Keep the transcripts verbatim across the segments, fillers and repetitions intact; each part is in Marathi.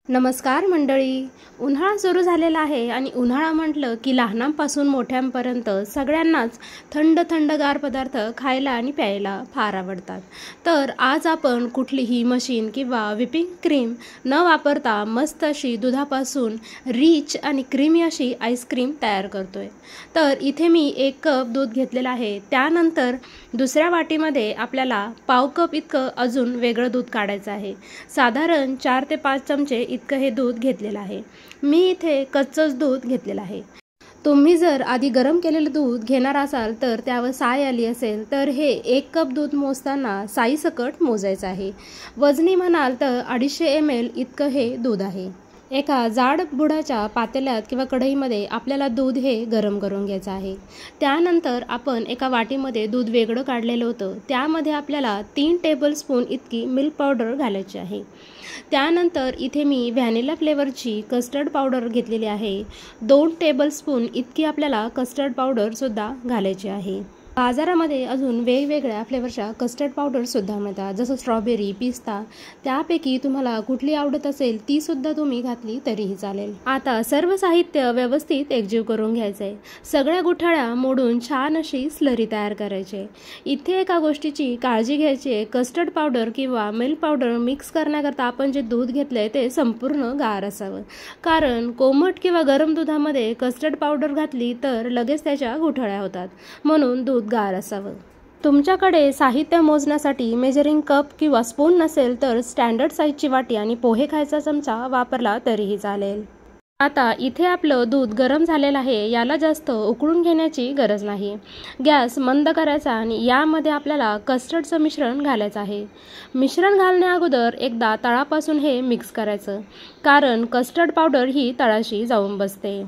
नमस्कार मंडळी. उन्हाळा सुरू झालेला आहे आणि उन्हाळा म्हटलं की लहानांपासून मोठ्यांपर्यंत सगळ्यांनाच थंड थंडगार पदार्थ खायला आणि प्यायला फार आवडतात. तर आज आपण कुठलीही मशीन किंवा व्हिपिंग क्रीम न वापरता मस्त अशी दुधापासून रिच आणि क्रीमी अशी आईस्क्रीम तयार करतोय. तर इथे मी एक कप दूध घेतलेलं आहे. त्यानंतर दुसऱ्या वाटीमध्ये आपल्याला पाव कप इतकं अजून वेगळं दूध काढायचं आहे. साधारण चार ते पाच चमचे इतकं हे दूध घेतलेलं आहे. मी इथे कच्चंच दूध घेतलेलं आहे. तुम्ही जर आधी गरम केलेलं दूध घेणार असाल तर त्यावर साय आली असेल तर हे एक कप दूध मोजताना साई सकट मोजायचं आहे. वजनी म्हणाल तर अडीचशे एम एल इतकं हे दूध आहे. एका जाड बुडाच्या पातेल्यात किंवा कढईमध्ये आपल्याला दूध हे गरम करून घ्यायचं आहे. त्यानंतर आपण एका वाटीमध्ये दूध वेगळं काढलेलं होतं त्यामध्ये आपल्याला तीन टेबलस्पून इतकी मिल्क पावडर घालायची आहे. त्यानंतर इथे मी व्हॅनिला फ्लेवरची कस्टर्ड पावडर घेतलेली आहे. दोन टेबलस्पून इतकी आपल्याला कस्टर्ड पावडरसुद्धा घालायची आहे. बाजारामध्ये अजून वेगवेगळ्या फ्लेवरच्या कस्टर्ड पावडरसुद्धा मिळतात, जसं स्ट्रॉबेरी, पिस्ता. त्यापैकी तुम्हाला कुठली आवडत असेल ती सुद्धा तुम्ही घातली तरीही चालेल. आता सर्व साहित्य व्यवस्थित एकजीव करून घ्यायचे. सगळ्या गुठळ्या मोडून छान अशी स्लरी तयार करायची. इथे एका गोष्टीची काळजी घ्यायची, कस्टर्ड पावडर किंवा मिल्क पावडर मिक्स करण्याकरता आपण जे दूध घेतलंय ते संपूर्ण गार असावं. कारण कोमट किंवा गरम दुधामध्ये कस्टर्ड पावडर घातली तर लगेच त्याच्या गुठळ्या होतात, म्हणून दूध गार असावं. तुमच्याकडे साहित्य मोजण्यासाठी मेजरिंग कप किंवा स्पून नसेल तर स्टँडर्ड साईजची वाटी आणि पोहे खायचा चमचा वापरला तरीही चालेल. आता इथे आपलं दूध गरम झालेलं आहे. याला जास्त उकळून घेण्याची गरज नाही. गॅस मंद करायचा आणि यामध्ये आपल्याला कस्टर्डचं मिश्रण घालायचं आहे. मिश्रण घालण्या अगोदर एकदा तळापासून हे मिक्स करायचं, कारण कस्टर्ड पावडर ही तळाशी जाऊन बसते.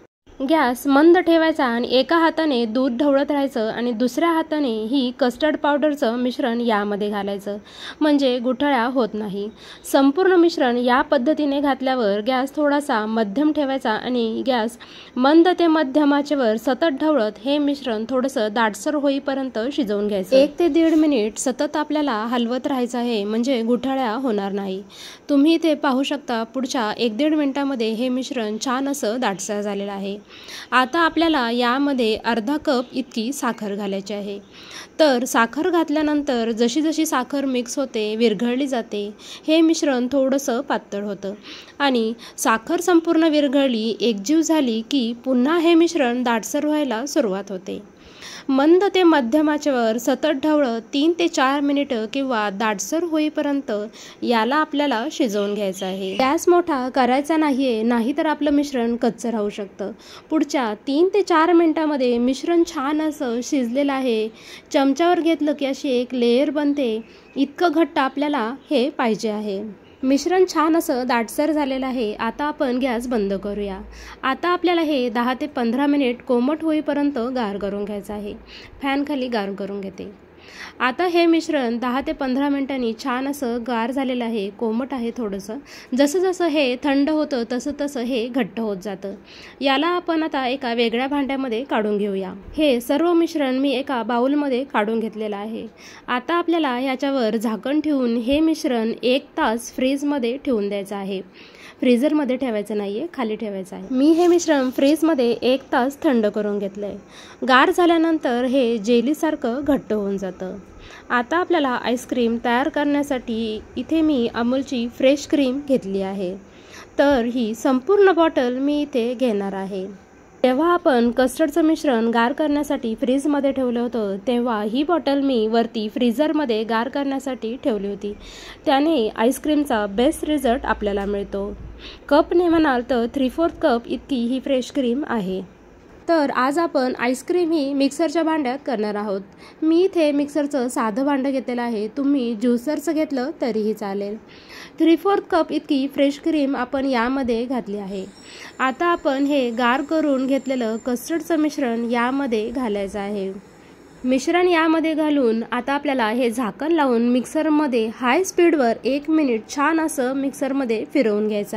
गॅस मंद ठेवायचा आणि एका हाताने दूध ढवळत राहायचं आणि दुसऱ्या हाताने ही कस्टर्ड पावडरचं मिश्रण यामध्ये घालायचं, म्हणजे गुठळ्या होत नाही. संपूर्ण मिश्रण या पद्धतीने घातल्यावर गॅस थोडासा मध्यम ठेवायचा आणि गॅस मंद ते मध्यम आचेवर सतत ढवळत हे मिश्रण थोडंसं दाटसर होईपर्यंत शिजवून घ्यायचं. एक ते दीड मिनिट सतत आपल्याला हलवत राहायचं आहे, म्हणजे गुठळ्या होणार नाही. तुम्ही इथे पाहू शकता पुढच्या एक दीड मिनिटामध्ये हे मिश्रण छान असं दाटसर झालेलं आहे. आता आपल्याला यामध्ये अर्धा कप इतकी साखर घालायची आहे. तर साखर घातल्यानंतर जशी जशी साखर मिक्स होते, विरघळली जाते, हे मिश्रण थोडंसं पातळ होतं आणि साखर संपूर्ण विरघळली, एकजीव झाली की पुन्हा हे मिश्रण दाटसर व्हायला सुरुवात होते. मंद ते मध्यम आचेवर सतत ढवळत तीन ते चार मिनिटं किंवा दाटसर होईपर्यंत याला आपल्याला शिजवून घ्यायचं आहे. गॅस मोठा करायचा नाहीये, नाहीतर आपलं मिश्रण कच्चं राहू शकतं. पुढच्या तीन ते चार मिनिटांमध्ये मिश्रण छान असं शिजलेलं आहे. चमच्यावर घेतलं की अशी एक लेयर बनते. इतकं घट्ट आपल्याला हे पाहिजे आहे. मिश्रण छान असं दाटसर झालेलं आहे. आता आपण गॅस बंद करूया. आता आपल्याला हे दहा ते पंधरा मिनिट कोमट होईपर्यंत गार करून घ्यायचं आहे. फॅन खाली गार करून घेते. आता हे मिश्रण दहा ते पंधरा मिनिटांनी छान असं गार झालेलं आहे, कोमट आहे थोडंसं. जसं जसं हे थंड होतं तसं तसं हे घट्ट होत जातं. याला आपण आता एका वेगळ्या भांड्यामध्ये काढून घेऊया. हे सर्व मिश्रण मी एका बाउलमध्ये काढून घेतलेलं आहे. आता आपल्याला ह्याच्यावर झाकण ठेवून हे मिश्रण एक तास फ्रीजमध्ये ठेवून द्यायचं आहे. फ्रीझरमध्ये ठेवायचं नाहीये, खाली ठेवायचं आहे. मी हे मिश्रण फ्रीजमध्ये एक तास थंड करून घेतलंय. गार झाल्यानंतर हे जेलीसारखं घट्ट होऊन जातं. आता आपल्याला आईस्क्रीम तयार करण्यासाठी इथे मी अमूलची फ्रेश क्रीम घेतली आहे. तर ही संपूर्ण बॉटल मी इथे घेणार आहे. तेव्हा आपण कस्टर्डचं मिश्रण गार करण्यासाठी फ्रीजमध्ये ठेवलं होतं तेव्हा ही बॉटल मी वरती फ्रीझरमध्ये गार करण्यासाठी ठेवली होती. त्याने आईस्क्रीमचा बेस्ट रिझल्ट आपल्याला मिळतो. कपने म्हणाल तर थ्री फोर्थ कप इतकी ही फ्रेश क्रीम आहे. तर आज आपण आईस्क्रीम ही मिक्सरच्या भांड्यात करणार आहोत. मी इथे मिक्सरचं साधं भांडं घेतलेलं आहे. तुम्ही ज्युसरचं घेतलं तरीही चालेल. थ्री फोर्थ कप इतकी फ्रेश क्रीम आपण यामध्ये घातली आहे. आता आपण हे गार करून घेतलेलं कस्टर्डचं मिश्रण यामध्ये घालायचं आहे. मिश्रण यामध्ये घालून आता आपल्याला हे झाकण लावून मिक्सरमध्ये हाय स्पीडवर एक मिनिट छान असं मिक्सरमध्ये फिरवून घ्यायचं आहे.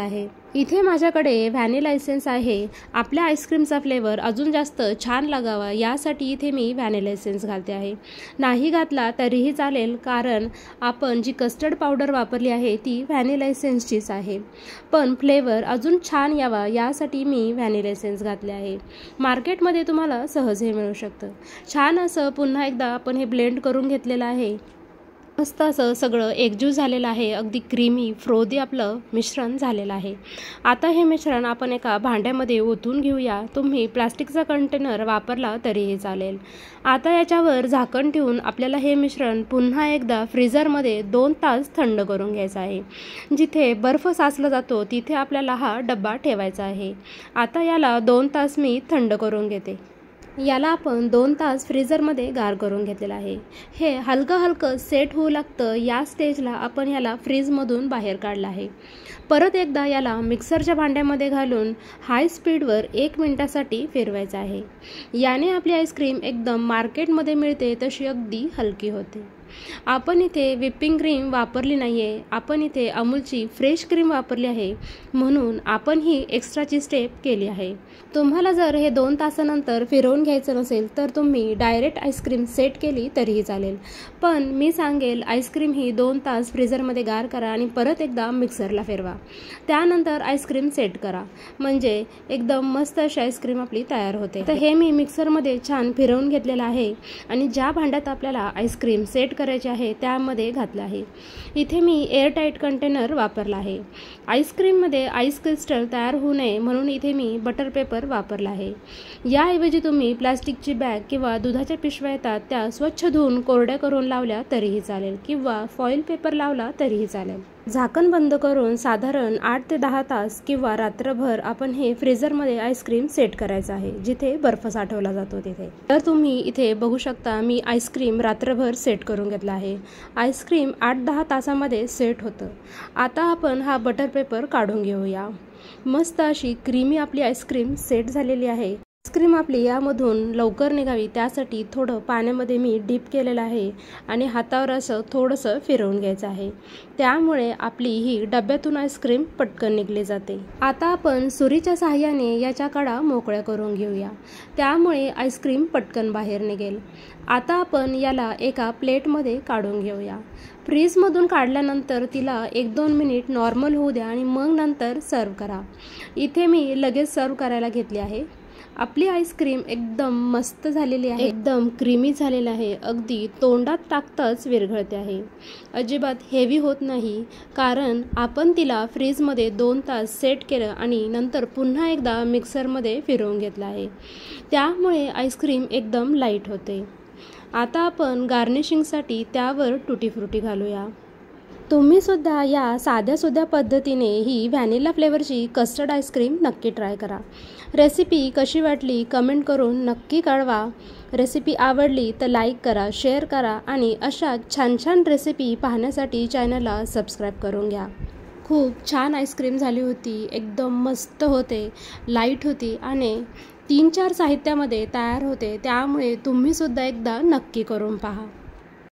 इथे माझ्याकडे व्हॅनिला एसेन्स आहे. आपल्या आईस्क्रीमचा फ्लेवर अजून जास्त छान लागावा यासाठी इथे मी व्हॅनिला एसेन्स घालते आहे. नाही घातला तरीही चालेल, कारण आपण जी कस्टर्ड पावडर वापरली आहे ती व्हॅनिला एसेन्सचीच आहे. पण फ्लेवर अजून छान यावा यासाठी मी व्हॅनिला एसेन्स घातले आहे. मार्केटमध्ये तुम्हाला सहज हे मिळू शकतं. छान असं पुन्हा एकदा आपण हे ब्लेंड करून घेतलेलं आहे. मस्त असं सगळं एकजीव झालेलं आहे. अगदी क्रीमी फ्रोदी आपलं मिश्रण झालेलं आहे. आता हे मिश्रण आपण एका भांड्यामध्ये ओतून घेऊया. तुम्ही प्लास्टिकचा कंटेनर वापरला तरीही चालेल. आता याच्यावर झाकण ठेवून आपल्याला हे मिश्रण पुन्हा एकदा फ्रीझरमध्ये दोन तास थंड करून घ्यायचं आहे. जिथे बर्फ साचला जातो तिथे आपल्याला हा डब्बा ठेवायचा आहे. आता याला दोन तास मी थंड करून घेते. याला आपण दोन तास फ्रीझरमध्ये गार करून घेतलेलं आहे. हे हलकं हलकं सेट होऊ लागतं. या स्टेजला आपण याला फ्रीजमधून बाहेर काढलं आहे. परत एकदा याला मिक्सरच्या भांड्यामध्ये घालून हाय स्पीडवर एक मिनिटासाठी फिरवायचं आहे. याने आपली आईस्क्रीम एकदम मार्केटमध्ये मिळते तशी अगदी हलकी होते. आपण इथे व्हिपिंग क्रीम वापरली नाही आहे. आपण इथे अमूलची फ्रेश क्रीम वापरली आहे, म्हणून आपण ही एक्स्ट्राची स्टेप केली आहे. तुम्हाला जर हे दोन तासानंतर फिरवून घ्यायचं नसेल तर तुम्ही डायरेक्ट आईस्क्रीम सेट केली तरीही चालेल. पण मी सांगेल आईस्क्रीम ही दोन तास फ्रीझरमध्ये गार करा आणि परत एकदा मिक्सरला फिरवा. त्यानंतर आईस्क्रीम सेट करा, म्हणजे एकदम मस्त अशी आईस्क्रीम आपली तयार होते. तर हे मी मिक्सरमध्ये छान फिरवून घेतलेलं आहे आणि ज्या भांड्यात आपल्याला आईस्क्रीम सेट करायचे आहे त्यामध्ये घातलं आहे. इथे मी एअरटाईट कंटेनर वापरला आहे. आईस्क्रीममध्ये आईस क्रिस्टल तयार होऊ नये म्हणून इथे मी बटर पेपर वापरला आहे. याऐवजी तुम्ही प्लास्टिकची बॅग किंवा दुधाच्या पिशव्या येतात त्या स्वच्छ धुवून कोरड्या करून लावल्या तरीही चालेल किंवा फॉईल पेपर लावला तरीही चालेल. झाकण बंद करून साधारण आठ ते दहा तास किंवा रात्रभर आपण हे फ्रीझरमध्ये आईस्क्रीम सेट करायचं आहे, जिथे बर्फ साठवला जातो तिथे. तर तुम्ही इथे बघू शकता मी आईस्क्रीम रात्रभर सेट करून घेतला आहे. आईस्क्रीम आठ दहा तासामध्ये सेट होतं. आता आपण हा बटर पेपर काढून घेऊया. मस्त अशी क्रीमी आपली आईस्क्रीम सेट झालेली आहे. आईस्क्रीम आपली यामधून लवकर निघावी त्यासाठी थोडं पाण्यामध्ये मी डीप केलेलं आहे आणि हातावर असं थोडंसं फिरवून घ्यायचं आहे. त्यामुळे आपली ही डब्यातून आईस्क्रीम पटकन निघली जाते. आता आपण सुरीच्या साहाय्याने याच्या कडा मोकळ्या करून घेऊया. त्यामुळे आईस्क्रीम पटकन बाहेर निघेल. आता आपण याला एका प्लेटमध्ये काढून घेऊया. फ्रीजमधून काढल्यानंतर तिला एक दोन मिनिट नॉर्मल होऊ द्या आणि मग नंतर सर्व करा. इथे मी लगेच सर्व करायला घेतली आहे. आपली आईस्क्रीम एकदम मस्त झालेली आहे. एकदम क्रीमी झालेली आहे. अगदी तोंडात टाकताच विरघळते आहे. अजिबात हेवी होत नाही, कारण आपण तिला फ्रीजमध्ये दोन तास सेट केलं आणि नंतर पुन्हा एकदा मिक्सरमध्ये फिरवून घेतलं आहे. त्यामुळे आईस्क्रीम एकदम लाईट होते. आता आपण गार्निशिंगसाठी त्यावर टुटी फ्रुटी घालूया. तुम्ही सुद्धा या साध्या सुध्या पद्धतीने ही व्हॅनिला फ्लेवरची कस्टर्ड आईस्क्रीम नक्की ट्राय करा. रेसिपी कशी वाटली कमेंट करून नक्की कळवा. रेसिपी आवडली तर लाईक करा, शेअर करा आणि अशा छान छान रेसिपी पाहण्यासाठी चॅनलला सबस्क्राईब करून घ्या. खूप छान आईस्क्रीम झाली होती. एकदम मस्त होते, लाईट होती आणि तीन चार साहित्यामध्ये तयार होते. त्यामुळे तुम्ही सुद्धा एकदा नक्की करून पहा.